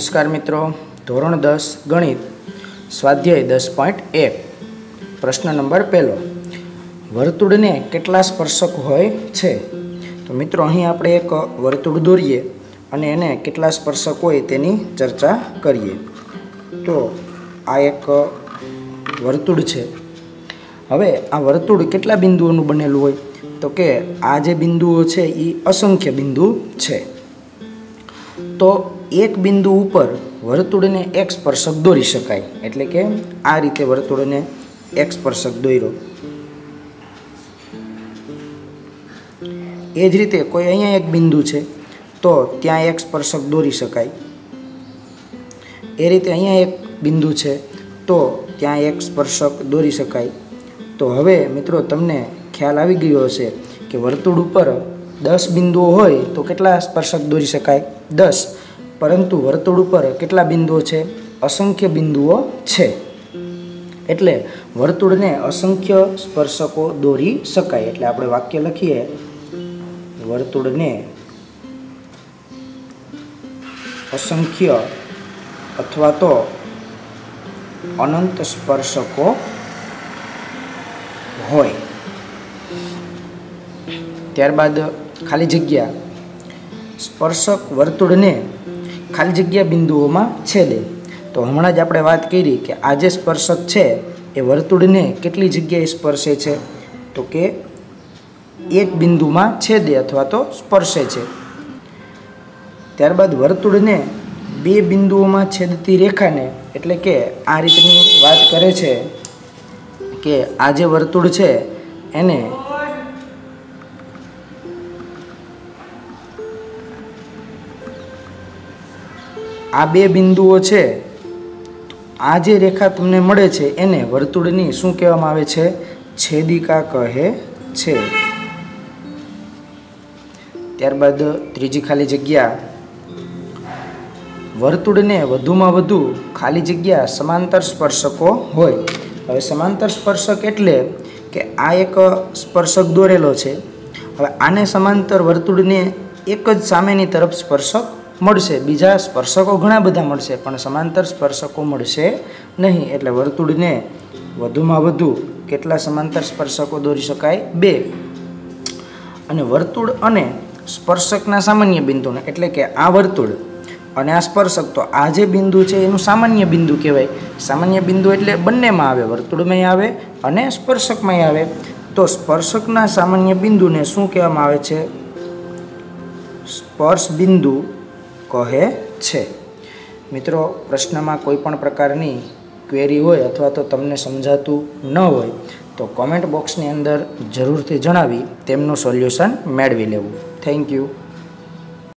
नमस्कार मित्रों, धोरण 10 गणित स्वाध्याय 10.1 प्रश्न नंबर 1 वर्तुळ ने केटला स्पर्शक होय छे। तो मित्रों अहीं आपणे एक वर्तुळ दोरीए अने एने केटला स्पर्शक होय तेनी चर्चा करीए। तो आ एक वर्तुळ छे। हवे आ वर्तुळ केटला बिंदुओनुं बनेલું होय तो के आ जे बिंदुओ छे ई असंख्य बिंदु छे। तो एक बिंदु पर वर्तुळ ने एक स्पर्शक दोरी शकाय, एटले के आ रीते वर्तुळ ने एक स्पर्शक दोर्यो। ए ज रीते कोई अहींया एक बिंदु छे तो त्यां एक स्पर्शक दोरी शकाय। ए रीते अहींया एक बिंदु छे तो त्यां एक स्पर्शक दोरी शकाय। तो हवे मित्रों तमने ख्याल आवी गयो हशे कि वर्तुळ पर 10 बिंदुओ होय तो केटला स्पर्शक दोरी शकाय 10, परंतु वर्तुळ पर केटला बिंदुओ छे असंख्य बिंदुओ छे, एटले वर्तुळ ने असंख्य स्पर्शको दोरी शकाय। एटले आपणे वाक्य लखीए वर्तुळ ने असंख्य अथवा तो अनंत स्पर्शको होय। त्यारबाद खाली जग्या स्पर्शक वर्तुळ ने खाली जग्या बिंदुओं में छेदे। तो हमणां ज आपणे वात करी कि आ जे स्पर्शक छे ए वर्तुळ ने केटली जग्याए स्पर्शे छे तो के एक बिंदु में छेदे अथवा तो स्पर्शे छे। त्यारबाद वर्तुळ ने बे बिंदुओं में छेदती रेखा ने एटले के आ रीतनी वात करे छे कि आ जे वर्तुळ छे एने आ बे बिंदुओ छे, आ जे रेखा तमने मळे छे एने वर्तुळनी शुं कहेवामां आवे छे छेदिका कहे छे। त्यारबाद त्रीजी खाली जग्या वर्तुळने वधुमां वधु खाली जग्या समांतर स्पर्शको होय। हवे समांतर स्पर्शक एटले के आ एक स्पर्शक दोरेलो छे, हवे आने समांतर वर्तुळने एक ज सामेनी तरफ स्पर्शक मळशे, बीजा स्पर्शको घणा बधा मळशे पण समांतर स्पर्शको मळशे नहीं। एटले वर्तुळने वधुमां वधु केटला समांतर स्पर्शको दोरी शकाय 2। अने वर्तुळ अने स्पर्शकना सामान्य बिंदुने एटले के आ वर्तुळ अने आ स्पर्शक तो आ जे बिंदु छे एनुं सामान्य बिंदु कहेवाय। सामान्य बिंदु एटले बंनेमां आवे, वर्तुळमांय आवे अने स्पर्शकमांय आवे। तो स्पर्शकना सामान्य बिंदुने शुं कहेवामां आवे छे स्पर्श बिंदु कहे छे। मित्रों प्रश्न में कोईपण प्रकारनी क्वेरी होय अथवा तो तमने समझातुं न होय तो कॉमेंट बॉक्सनी अंदर जरूरथी जणावी तेमनुं सोल्यूशन मेळवी लेवुं। Thank you.